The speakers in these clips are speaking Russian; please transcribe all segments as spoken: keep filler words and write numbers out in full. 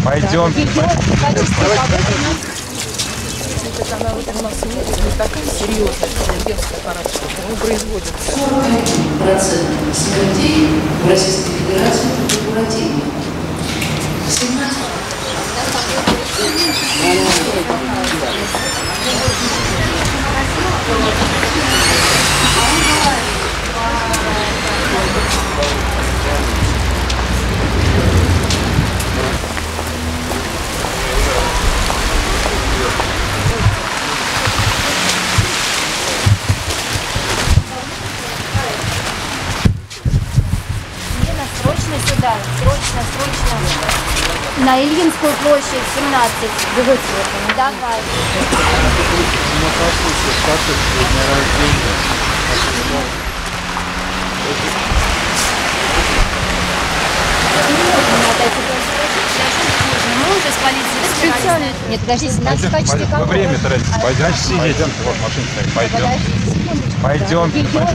Пойдем. Она вот у нас не такая серьезная, детская характер, он производится. сорок процентов смертей в Российской Федерации корпоративно. семнадцать сюда, срочно, срочно. На Ильинскую площадь семнадцать. Давай. Мы уже с полицией специально. Нет, подождите, нас в качестве кого? Время тратить. Пойдем, пойдем, вот машина стоит. Пойдем. Пойдем.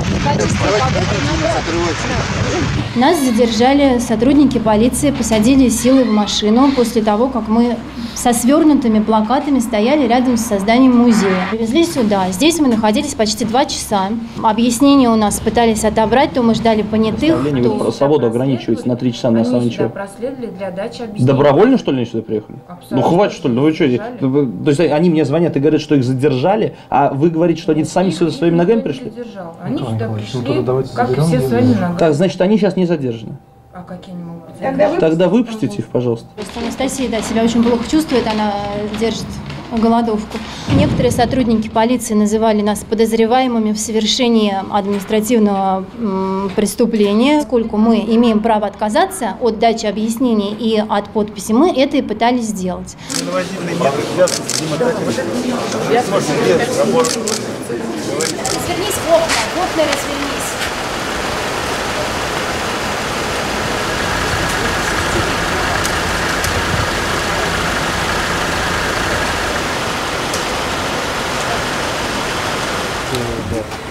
Нас задержали сотрудники полиции, посадили силой в машину после того, как мы со свернутыми плакатами стояли рядом с созданием музея. Привезли сюда. Здесь мы находились почти два часа. Объяснения у нас пытались отобрать, то мы ждали понятых. Вы свободу ограничиваете на три часа на основании чего? Проследовали для дачи объяснений. Добровольно, что ли, они сюда приехали? Абсолютно. Ну хватит, что ли? Ну вы что? То есть они мне звонят и говорят, что их задержали, а вы говорите, что они сами сюда своими ногами пришли? Задержал. Они сюда пришли, как и все своими ногами. Так, значит, они сейчас не задержаны. А какие они могут быть? Тогда, Тогда выпустите их, пожалуйста. Просто Анастасия, да, себя очень плохо чувствует, она держит голодовку. Некоторые сотрудники полиции называли нас подозреваемыми в совершении административного м, преступления. Поскольку мы имеем право отказаться от дачи объяснений и от подписи, мы это и пытались сделать. Развернись в окна, в окна развернись. Да.